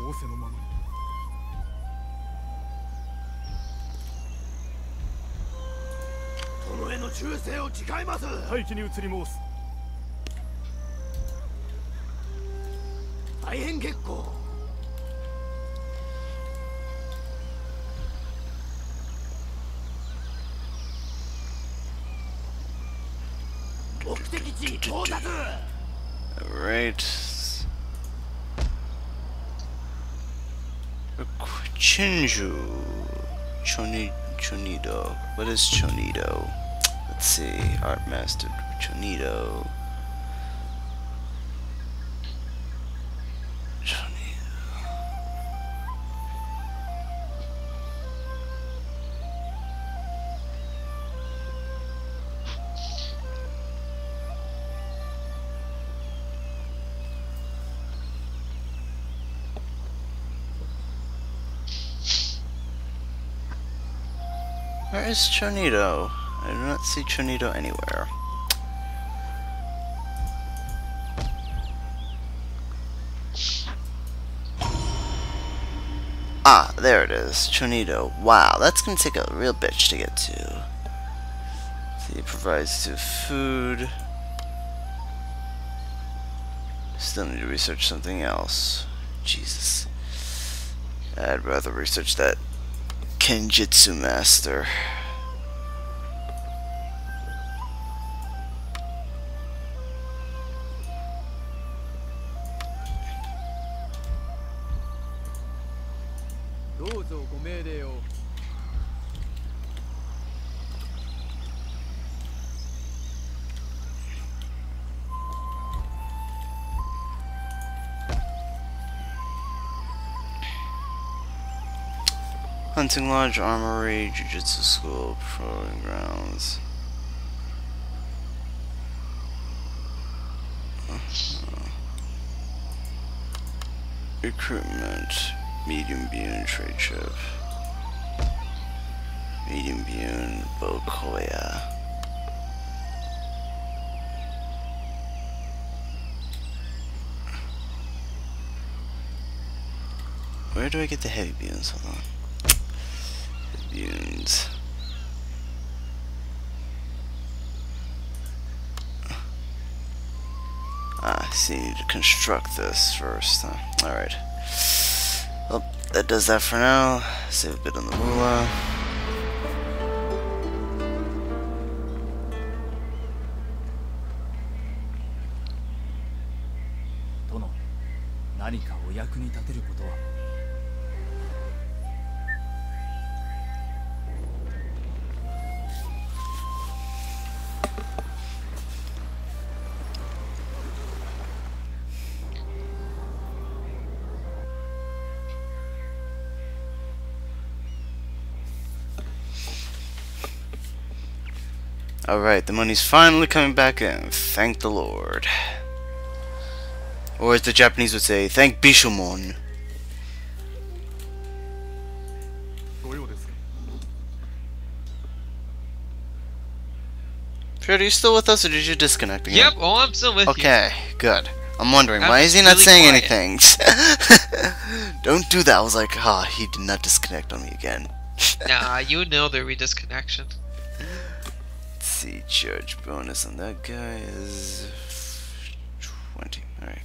Alright. Chinju. Chonido. What is Chonido? Let's see. Art Master Chonido. Where is Chonido? I do not see Chonido anywhere. Ah, there it is. Chonido. Wow, that's gonna take a real bitch to get to. So he provides to food. Still need to research something else. Jesus. I'd rather research that Kenjutsu Master. Hunting Lodge, Armory, Jiu-Jitsu School, Patrolling Grounds. Recruitment, Medium Bune, Trade Trip. Medium Bune, Bokoya. Where do I get the heavy bunes? Hold on. Bunes. Ah, so you need to construct this first, huh? Alright. Well, that does that for now. Save a bit on the moolah. Alright, the money's finally coming back in. Thank the Lord. Or as the Japanese would say, thank Bishamon. Fred, are you still with us or did you disconnect again? Yep, oh, I'm still with you. Okay, good. I'm wondering, why is he not saying anything? Don't do that. I was like, he did not disconnect on me again. Nah, you know there'll be disconnection. Let's see, charge bonus on that guy is 20. Alright.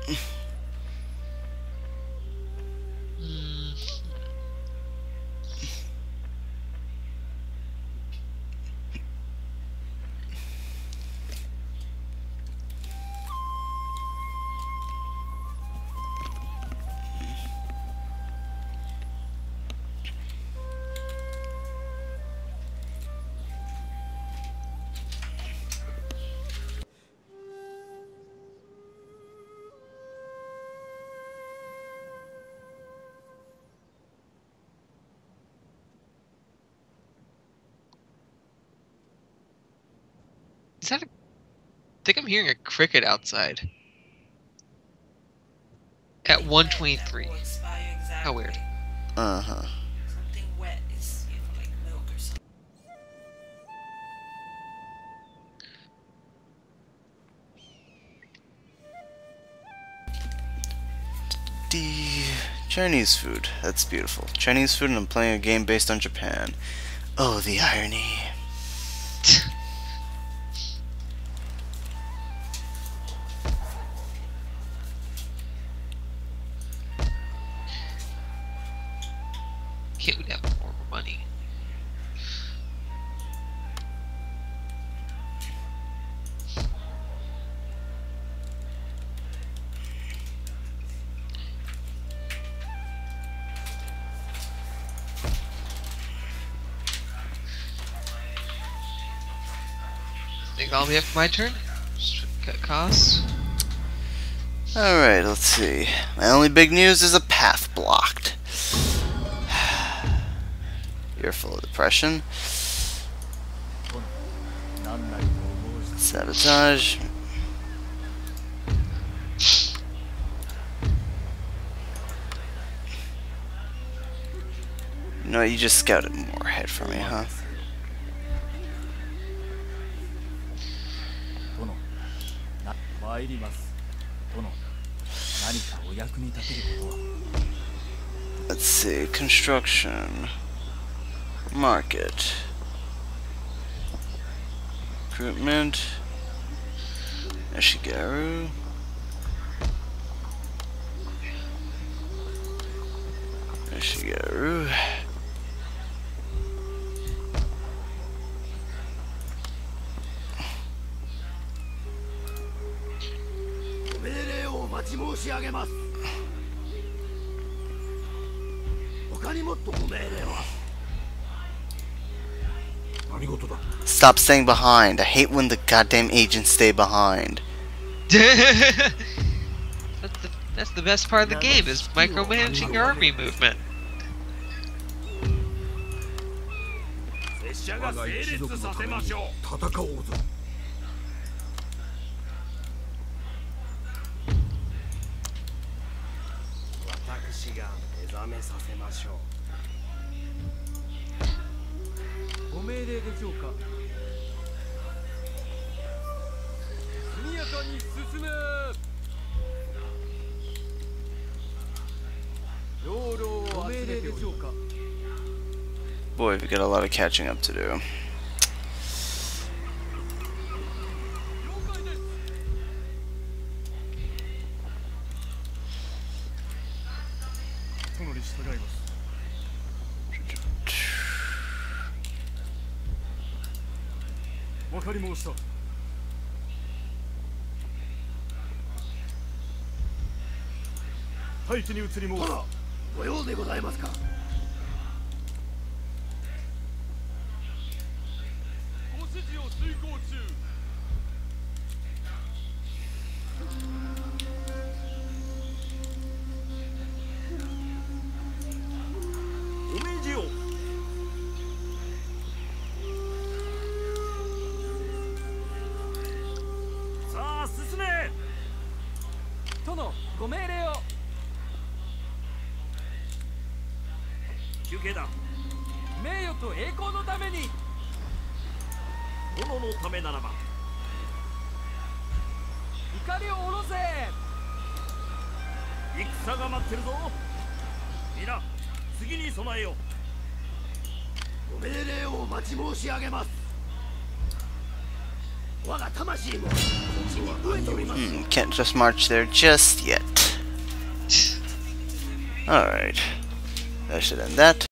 Is that a... I think I'm hearing a cricket outside. At 1:23. How weird. Uh-huh. Something wet is like milk or something. Chinese food. That's beautiful. Chinese food and I'm playing a game based on Japan. Oh, the irony. Can't we have more money? Think that'll be it for my turn? Just cut costs. Alright, let's see. My only big news is a path blocked. You're full of depression. Sabotage. No, you just scouted more ahead for me, huh? Let's see, construction, market, recruitment, Ashigaru, Ashigaru. Stop staying behind. I hate when the goddamn agents stay behind. That's the best part of the game, is micromanaging your army movement. Boy, we got a lot of catching up to do. Can't just march there just yet. Alright. That should end that.